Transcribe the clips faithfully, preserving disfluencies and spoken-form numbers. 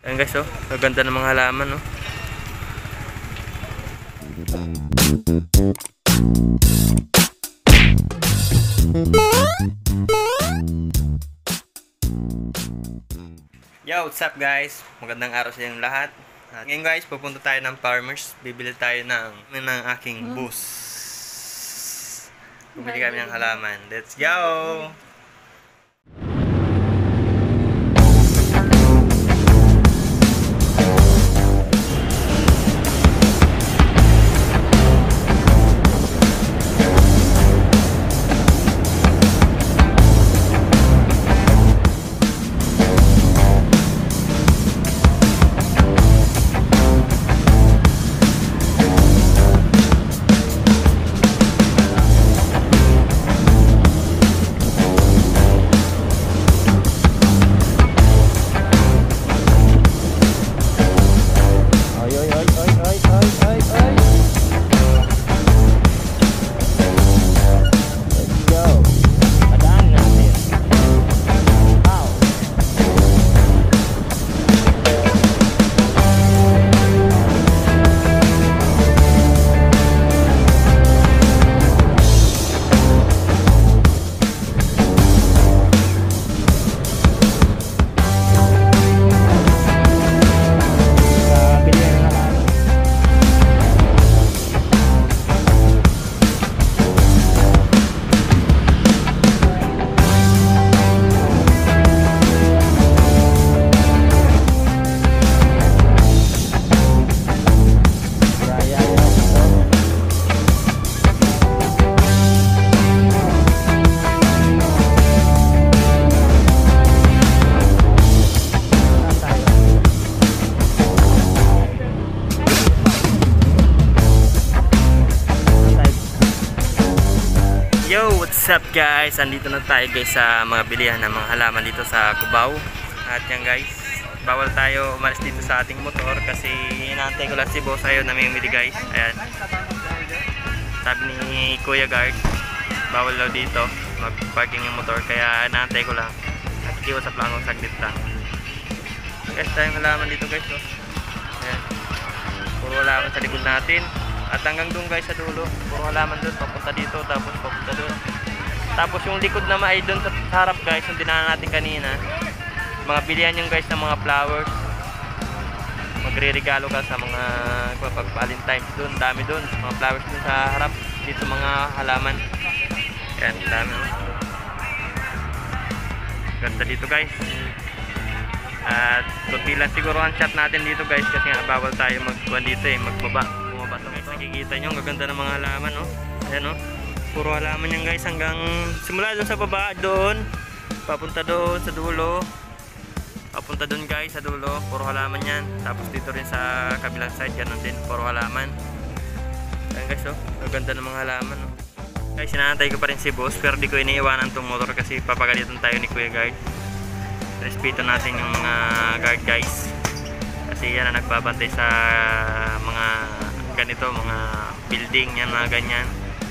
Ayan guys, oh, ang ganda ng mga halaman, oh. Yo, what's up guys? Magandang araw sa inyong lahat. At ngayon guys, pupunta tayo ng farmers. Bibili tayo ng, ng aking bus. Bumili kami ng halaman. Let's go! Yo, what's up guys? Andito na tayo guys sa mga bilihan ng mga halaman dito sa Cubao. At yan guys, bawal tayo umalis dito sa ating motor kasi inaantay ko lang si boss. Ayaw namimili guys. Ayan, sabi ni Kuya Guard, bawal daw dito mag-parking yung motor. Kaya inaantay ko lang. Nakikiusap lang ako saglit lang. Guys, tayong halaman dito guys, oh. Ayan, puro halaman sa likod natin. At hanggang doon guys sa dulo, puro halaman doon, papunta dito, tapos papunta doon. Tapos yung likod naman ay doon sa harap guys, yung dinaanan natin kanina. Mga bilihan yung guys ng mga flowers. Magre-regalo ka sa mga pag-valentines doon, dami doon. Mga flowers doon sa harap, dito mga halaman. Yan, dami. Ganda dito guys. At kunti lang siguro ang shot natin dito guys, kasi nga bawal tayo magkuhan dito eh, magbaba. Nakikita nyo, ang gaganda ng mga halaman, no? Ayan, no? Puro halaman yan guys, hanggang simula doon sa baba, doon papunta doon sa dulo, papunta doon guys sa dulo, puro halaman yan. Tapos dito rin sa kabilang side, ganun din, puro halaman. Ayan guys, oh, ang ganda ng mga halaman, no? Guys, sinanantay ko pa rin si boss, pero di ko iniiwanan tong motor kasi papagalitan tayo ni Kuya Guard. Respeto natin yung mga guard guys, kasi yan ang nagbabantay sa mga ganito, mga building yan, mga ganyan,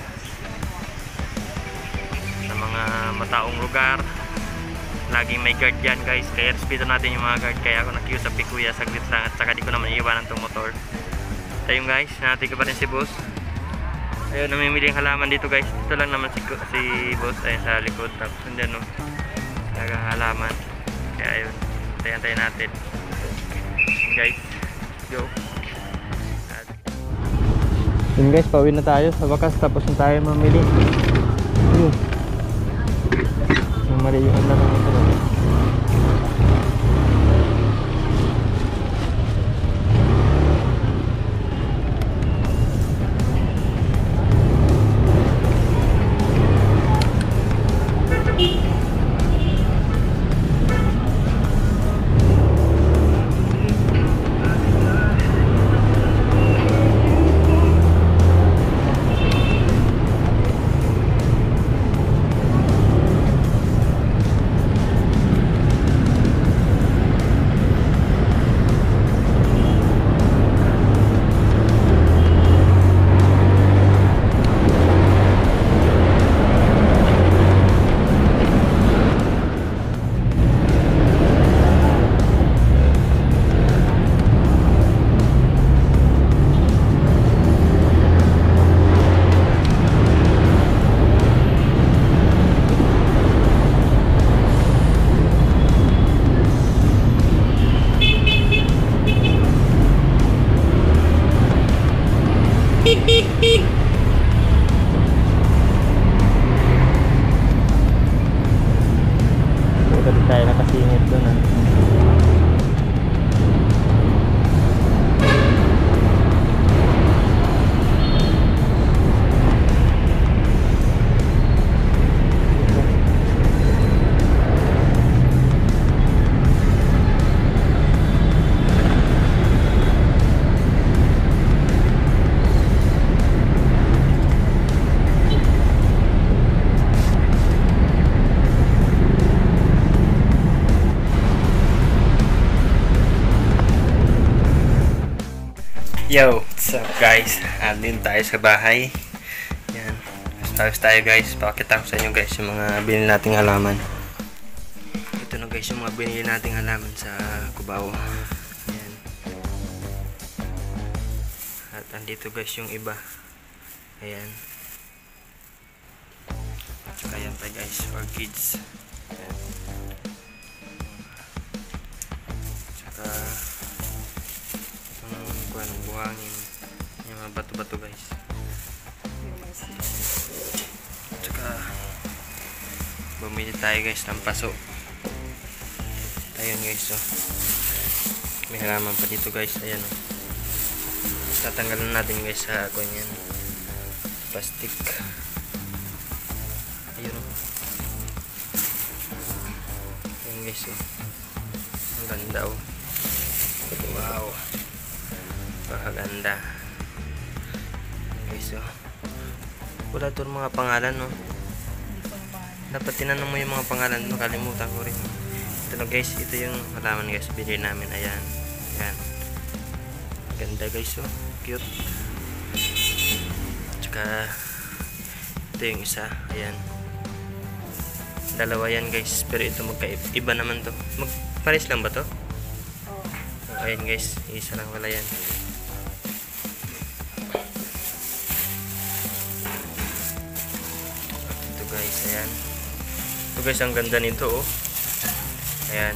sa mga mataong lugar. Laging may guard yan guys, kaya respeto natin yung mga guard. Kaya ako nakiusap kay Kuya saglit lang, at saka di ko naman iiwanan itong motor. So yun guys, natin ko pa rin si boss. Ayun, namimili yung halaman dito guys. Dito lang naman si, si boss, ayun sa likod. Tapos andyan, no, talagang halaman. Kaya ayun, tayan-tayan natin. Yun guys, go. Yun guys, pauwi na tayo sa wakas, tapos na tayo mamili. Yun, yung mali yung ano naman ito. Yo, what's up guys? Andin tayo sa bahay. Yan. Tapos tayo guys. Pakita ko sa inyo guys yung mga binili nating halaman. Ito na guys yung mga binili nating halaman sa Cubao. Yan. At andito guys yung iba. Ayan. At saka yan tayo guys. Orchids. Ayan. Saka ng buhangin, yung mga bato-bato guys. Tsaka bumili tayo guys ng paso. Ayun guys, oh. May halaman pa dito guys. Ayan, oh. Tatanggalan natin guys sa kanyan plastic. Ayun, oh. Ayun guys, oh. Ang ganda, oh. Wow, pakaganda guys. Oh, wala ito mga pangalan, no? Dapat tinanong mo yung mga pangalan, nakalimutan ko rin. Ito na guys, ito yung halaman guys, bili namin. Ayan, ayan, ganda guys, oh, cute. Tsaka ito yung isa, ayan, dalawa yan guys, pero ito magkaiba naman to. Magpares lang ba to? Ayan guys, isa lang wala yan. Ito guys, ayan. Ito guys, ang ganda nito, oh. Ayan.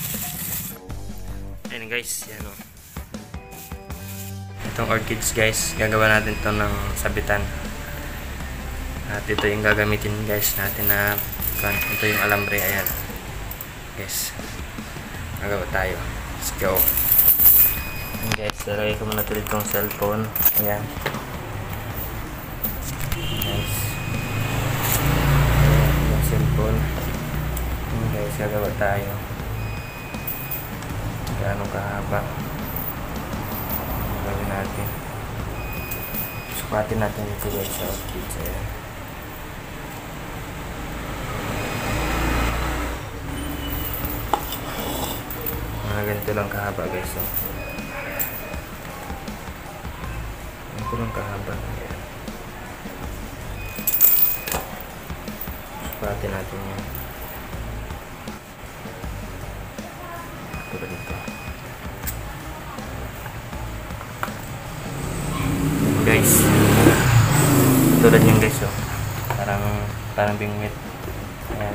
Ayan guys, yan, oh. Itong orchids guys, gagawa natin ito ng sabitan. At ito yung gagamitin guys natin na ito yung alambre. Ayan guys, gagawa tayo. Let's go. Ayan guys, lalagay ko muna tuloy itong cellphone. Ayan guys, ayan yung cellphone. Ayan guys, gagawa tayo. Gaano kahaba gawin natin. Sukatin natin ito guys sa orchids. Ayan, mga ganito lang kahaba guys, oh. Ganito lang kahaba. Ayan, sukatin natin yan. Tulad dito guys, tulad yung guys, oh. Parang parang bingwit. Ayan,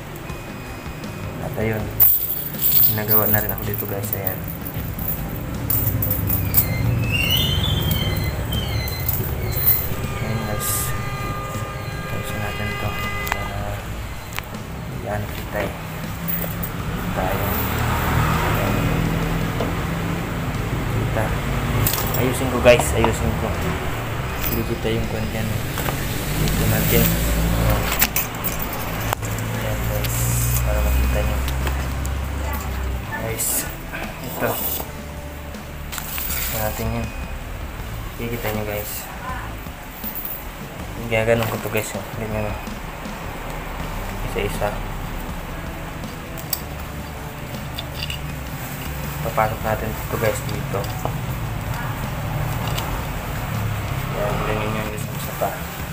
at ayun, nagawa na rin ako dito guys. Ayan, ayan guys, ayusin natin ito para yan kita eh tayo. Kita ayusin ko guys, ayusin ko. Hindi kita yung kanya dito natin. Ayan guys, para makita nyo guys. Ito natin yun, kikita nyo guys. Gaganon ko to guys, oh. Ganyan, isa-isa papasok natin ito guys dito. Ayan, ganyan yung isang isa pa.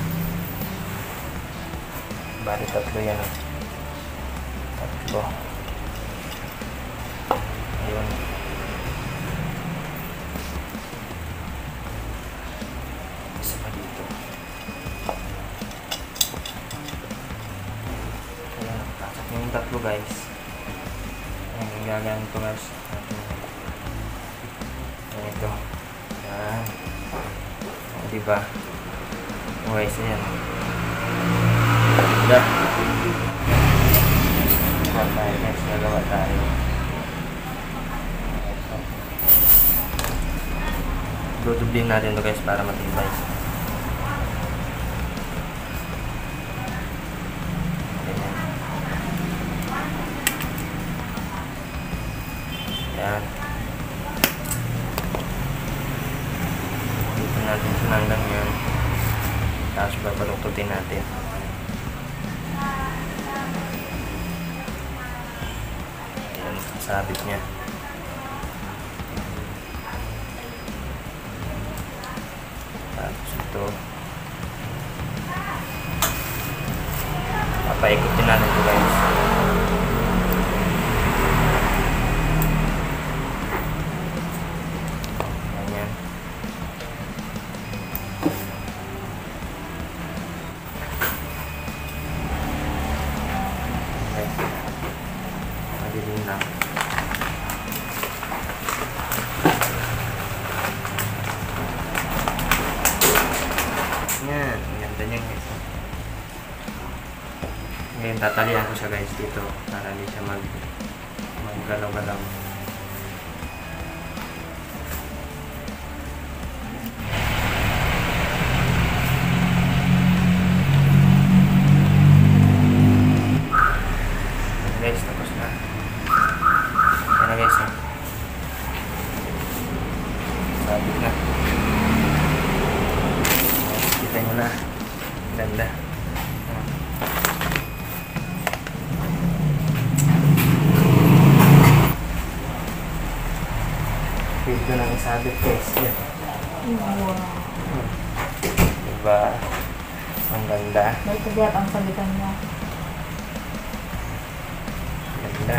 Bali tatlo yan, eh. Tatlo. Ayun. Isa pa dito. Ayan, pasok yung tatlo guys. Ayan, yung gagawin ko guys. Ayan ito. Ayan. O, diba? Okay, so yan. Ganda. Nagawa tayo guys. Nagawa tayo. Dudubling natin ito guys para matibay. Ganyan. Ayan. Dito natin sinanggang yan. Tapos babaluktutin natin. Ayan, sabit niya. dito. Papaikutin natin ito guys. Ayan. Okay. Madilim lang. Yan. Ang ganda niya guys. Ngayon tatalian ko siya guys dito para hindi siya mag maggalaw-galaw. Guys, tapos na. Yan na guys. Sabit na. Kita nyo na. Ganda. Pwede nang isabit guys. Yan. Wow. Diba? Ang ganda. May kagayat ang sabitan niya. Ganda.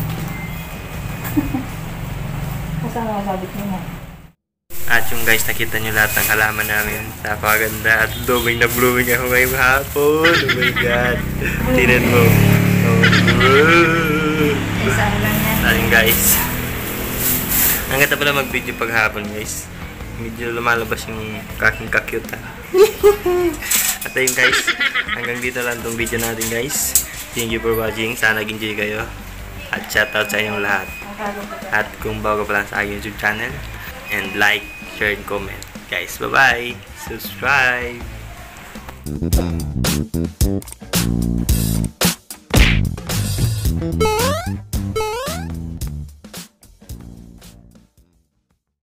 Kasama ang sabit niya. At yung guys, nakita nyo lahat ng halaman namin. Napakaganda. At blooming na blooming ako ngayong hapon. Oh my God. Tinan mo. Oh. Isa lang yan. Ayun guys. Ang ganda pala mag-video paghapon guys. Medyo lumalabas yung kaking ka-cute ha. At ayun guys, hanggang dito lang tong video natin guys. Thank you for watching. Sana nag-enjoy kayo. At shoutout sa inyong lahat. At kung bago pa lang sa aking YouTube channel, and like, share, and comment. Guys, bye-bye! Subscribe! Thank you.